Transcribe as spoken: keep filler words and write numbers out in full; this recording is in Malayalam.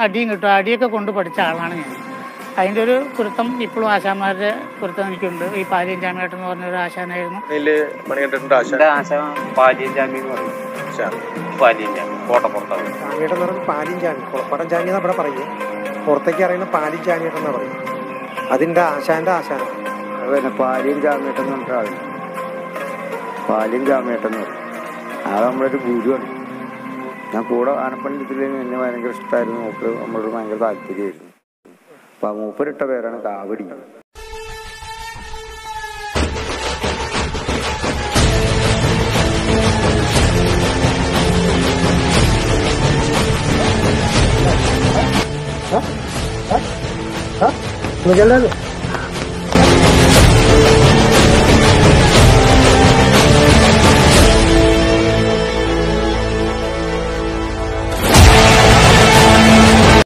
അടിയും കിട്ടും. അടിയൊക്കെ കൊണ്ട് പഠിച്ച ആളാണ് ഞാൻ. അതിൻ്റെ ഒരു കുരുത്തം ഇപ്പോഴും ആശാന്മാരുടെ കുരുത്തം എനിക്കുണ്ട്. ഈ പാലിയൻ ജാമ്യേട്ടൻ എന്ന് പറഞ്ഞൊരു ആശാനായിരുന്നു. കൊളപ്പടം ജാമി നമ്മുടെ പറയും, പുറത്തേക്ക് അറിയുന്ന പാലിൻ ജാമ്യേട്ടൻ എന്നാ പറയും. അതിൻ്റെ ആശാന്റെ ആശാനാണ്. പിന്നെ പാലിയൻ ജാമ്യേട്ടൻ എന്ന് പറഞ്ഞ ആള്, പാലിയൻ ജാമ്യേട്ടൻ എന്ന് പറയും. അത് നമ്മളൊരു ഗുരുവാണ്. ഞാൻ കൂടെ ആനപ്പള്ളിത്തിൽ എന്നെ ഭയങ്കര ഇഷ്ടമായിരുന്നു. മൂപ്പര് നമ്മളോട് ഭയങ്കര താല്പര്യമായിരുന്നു. അപ്പൊ ആ മൂപ്പരിട്ട പേരാണ് കാവടി. Huh? Huh? Huh?